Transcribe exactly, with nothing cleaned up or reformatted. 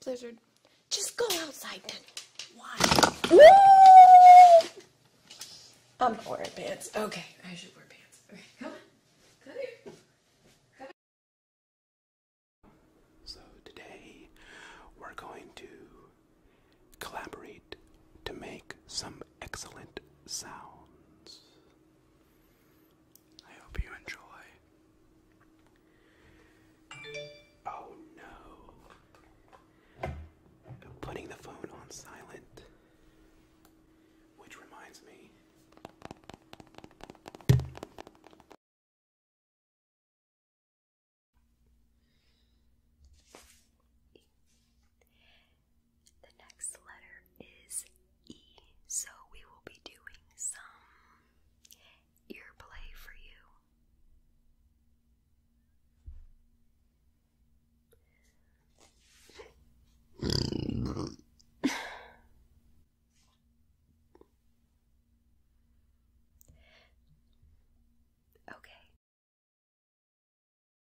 blizzard. Just go outside then. Why? I'm not wearing pants. Okay, I should wear pants. Okay, come on. Come here. Come here. So today we're going to collaborate to make some excellent sound.